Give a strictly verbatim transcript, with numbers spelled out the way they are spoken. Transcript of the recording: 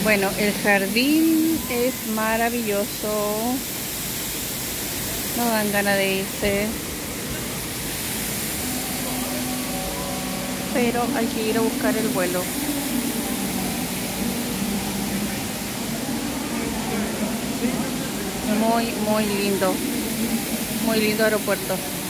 Bueno, el jardín es maravilloso. No dan ganas de irse, pero hay que ir a buscar el vuelo. Muy, muy lindo. Muy lindo aeropuerto.